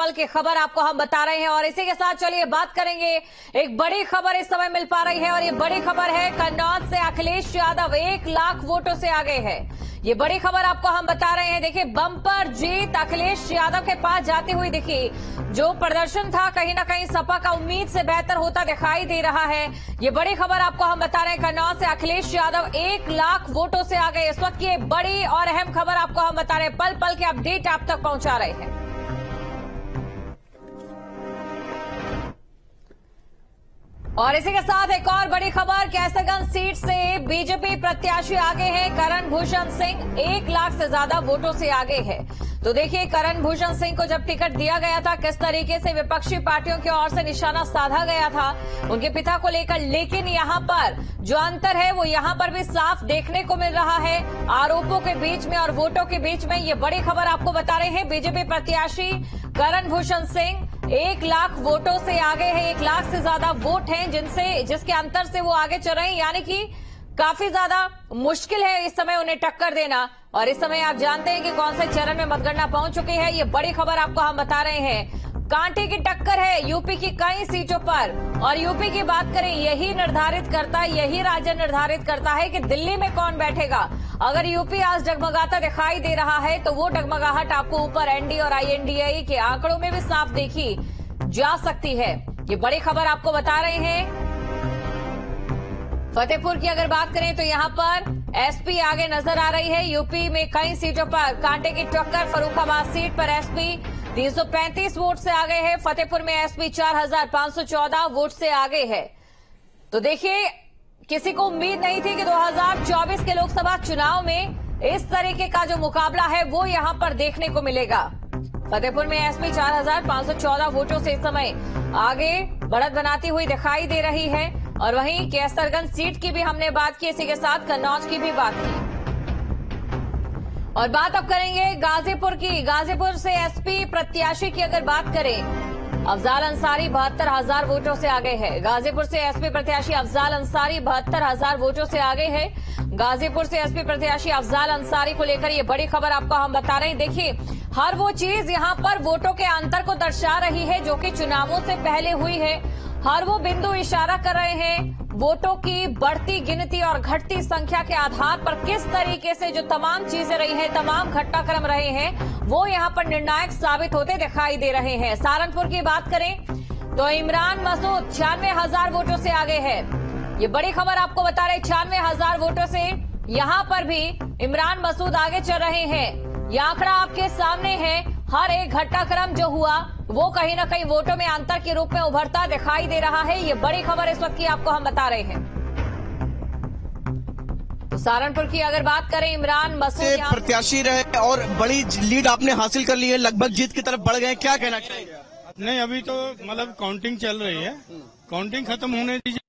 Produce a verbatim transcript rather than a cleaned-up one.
पल की खबर आपको हम बता रहे हैं और इसी के साथ चलिए बात करेंगे। एक बड़ी खबर इस समय मिल पा रही है और ये बड़ी खबर है कन्नौज से अखिलेश यादव एक लाख वोटों से आगे है। ये बड़ी खबर आपको हम बता रहे हैं। देखिए, बम्पर जीत अखिलेश यादव के पास जाती हुई दिखी। जो प्रदर्शन था कहीं ना कहीं सपा का उम्मीद से बेहतर होता दिखाई दे रहा है। ये बड़ी खबर आपको हम बता रहे हैं। कन्नौज से अखिलेश यादव एक लाख वोटों से आ गए। इस वक्त ये बड़ी और अहम खबर आपको हम बता रहे हैं, पल पल के अपडेट आप तक पहुंचा रहे हैं। और इसी के साथ एक और बड़ी खबर, कैसरगंज सीट से बीजेपी प्रत्याशी आगे हैं। करण भूषण सिंह एक लाख से ज्यादा वोटों से आगे है। तो देखिए, करण भूषण सिंह को जब टिकट दिया गया था किस तरीके से विपक्षी पार्टियों की ओर से निशाना साधा गया था उनके पिता को लेकर, लेकिन यहां पर जो अंतर है वो यहां पर भी साफ देखने को मिल रहा है आरोपों के बीच में और वोटों के बीच में। ये बड़ी खबर आपको बता रहे हैं। बीजेपी प्रत्याशी करण भूषण सिंह एक लाख वोटों से आगे है। एक लाख से ज्यादा वोट हैं जिनसे जिसके अंतर से वो आगे चल रहे हैं, यानी कि काफी ज्यादा मुश्किल है इस समय उन्हें टक्कर देना। और इस समय आप जानते हैं कि कौन से चरण में मतगणना पहुंच चुकी है। ये बड़ी खबर आपको हम बता रहे हैं। कांटे की टक्कर है यूपी की कई सीटों पर। और यूपी की बात करें, यही निर्धारित करता है, यही राज्य निर्धारित करता है कि दिल्ली में कौन बैठेगा। अगर यूपी आज डगमगाता दिखाई दे रहा है तो वो डगमगाहट आपको ऊपर एनडी और आईएनडीए के आंकड़ों में भी साफ देखी जा सकती है। ये बड़ी खबर आपको बता रहे हैं। फतेहपुर की अगर बात करें तो यहां पर एसपी आगे नजर आ रही है। यूपी में कई सीटों पर कांटे की टक्कर। फर्रुखाबाद सीट पर एसपी तीन सौ पैंतीस वोट से आगे है। फतेहपुर में एसपी चार हजार पांच सौ चौदह वोट से आगे है। तो देखिए, किसी को उम्मीद नहीं थी कि दो हजार चौबीस के लोकसभा चुनाव में इस तरीके का जो मुकाबला है वो यहां पर देखने को मिलेगा। फतेहपुर में एसपी चार हजार पांच सौ चौदह वोटों से इस समय आगे बढ़त बनाती हुई दिखाई दे रही है। और वहीं कैसरगंज सीट की भी हमने बात की, इसी के साथ कन्नौज की भी बात की। और बात अब करेंगे गाजीपुर की। गाजीपुर से एसपी प्रत्याशी की अगर बात करें, अफजाल अंसारी बहत्तर हजार वोटों से आगे है। गाजीपुर से एसपी प्रत्याशी अफजाल अंसारी बहत्तर हजार वोटों से आगे है। गाजीपुर से एसपी प्रत्याशी अफजाल अंसारी को लेकर ये बड़ी खबर आपको हम बता रहे हैं। देखिए, हर वो चीज यहां पर वोटों के अंतर को दर्शा रही है जो कि चुनावों से पहले हुई है। हर वो बिंदु इशारा कर रहे हैं वोटों की बढ़ती गिनती और घटती संख्या के आधार पर किस तरीके से जो तमाम चीजें रही हैं, तमाम घटनाक्रम रहे हैं, वो यहां पर निर्णायक साबित होते दिखाई दे रहे हैं। सहारनपुर की बात करें तो इमरान मसूद छियानवे हजार वोटों से आगे है। ये बड़ी खबर आपको बता रहे, छियानवे हजार वोटों से यहां पर भी इमरान मसूद आगे चल रहे हैं। यह आंकड़ा आपके सामने है। हर एक घटनाक्रम जो हुआ वो कहीं ना कहीं वोटों में अंतर के रूप में उभरता दिखाई दे रहा है। ये बड़ी खबर इस वक्त की आपको हम बता रहे हैं। तो सहारनपुर की अगर बात करें, इमरान मसूद प्रत्याशी रहे और बड़ी लीड आपने हासिल कर ली है, लगभग जीत की तरफ बढ़ गए, क्या कहना चाहिए? नहीं, अभी तो मतलब काउंटिंग चल रही है। काउंटिंग खत्म होने दीजिए,